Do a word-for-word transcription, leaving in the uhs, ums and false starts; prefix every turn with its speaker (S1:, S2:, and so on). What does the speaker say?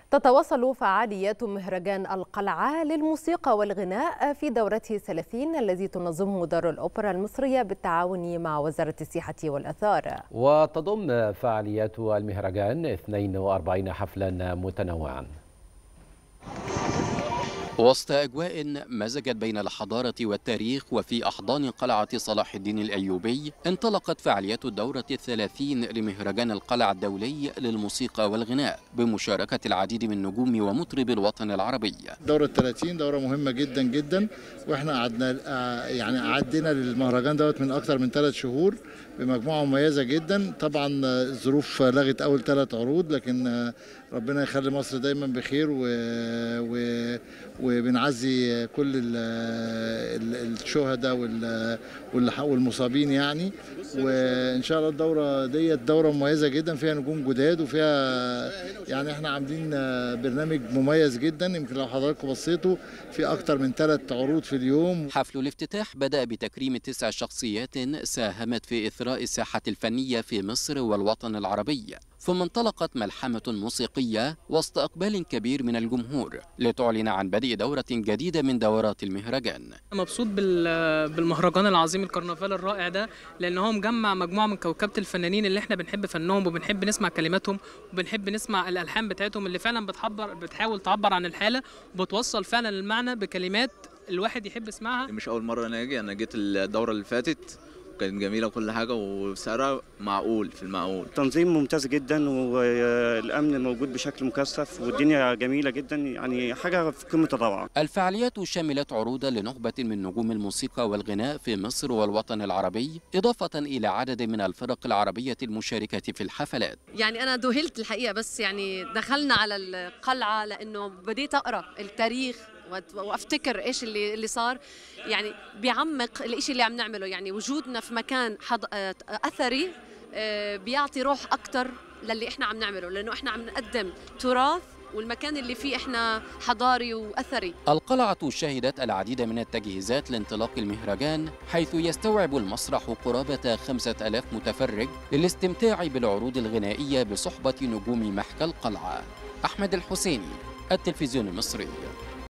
S1: تتواصل فعاليات مهرجان القلعة للموسيقى والغناء في دورته ثلاثين الذي تنظمه دار الأوبرا المصرية بالتعاون مع وزارة السياحة والآثار.
S2: وتضم فعاليات المهرجان اثنين وأربعين حفلا متنوعا
S3: وسط أجواء مزجت بين الحضارة والتاريخ. وفي أحضان قلعة صلاح الدين الأيوبي انطلقت فعاليات الدورة الثلاثين لمهرجان القلعة الدولي للموسيقى والغناء بمشاركة العديد من نجوم ومطرب الوطن العربي.
S4: الدورة الثلاثين دورة مهمة جدا جدا، واحنا قعدنا يعني عدينا للمهرجان دوت من أكثر من ثلاث شهور بمجموعة مميزة جدا. طبعا الظروف لغت أول ثلاث عروض، لكن ربنا يخلي مصر دايما بخير و... و... وبنعزي كل الشهداء والمصابين يعني. وان شاء الله الدوره ديت دوره مميزه جدا فيها نجوم جداد وفيها يعني احنا عاملين برنامج مميز جدا. يمكن لو حضراتكم بصيتوا في اكتر من ثلاث عروض في اليوم.
S3: حفل الافتتاح بدأ بتكريم تسع شخصيات ساهمت في إثراء الساحة الفنية في مصر والوطن العربي، ثم انطلقت ملحمة موسيقية وسط إقبال كبير من الجمهور لتعلن عن بدء دورة جديدة من دورات المهرجان.
S5: مبسوط بالمهرجان العظيم الكرنفال الرائع ده، لأن هو مجمع مجموعة من كوكبة الفنانين اللي احنا بنحب فنهم وبنحب نسمع كلماتهم وبنحب نسمع الألحان بتاعتهم اللي فعلا بتعبر بتحاول تعبر عن الحالة وبتوصل فعلا المعنى بكلمات الواحد يحب يسمعها.
S6: مش أول مرة أنا أجي، أنا جيت الدورة اللي فاتت كانت جميلة وكل حاجة وسعرها معقول في المعقول.
S7: تنظيم ممتاز جدا والأمن موجود بشكل مكثف والدنيا جميلة جدا، يعني حاجة في قمة الروعة.
S3: الفعاليات شملت عروضا لنخبة من نجوم الموسيقى والغناء في مصر والوطن العربي، إضافة إلى عدد من الفرق العربية المشاركة في الحفلات.
S8: يعني أنا ذهلت الحقيقة، بس يعني دخلنا على القلعة لأنه بديت أقرأ التاريخ وافتكر ايش اللي اللي صار. يعني بيعمق الاشي اللي عم نعمله، يعني وجودنا في مكان حض... اثري بيعطي روح اكثر للي احنا عم نعمله، لانه احنا عم نقدم تراث والمكان اللي فيه احنا حضاري واثري.
S3: القلعة شهدت العديد من التجهيزات لانطلاق المهرجان، حيث يستوعب المسرح قرابة خمسة آلاف متفرج للاستمتاع بالعروض الغنائية بصحبة نجوم محكى القلعة. أحمد الحسيني، التلفزيون المصري.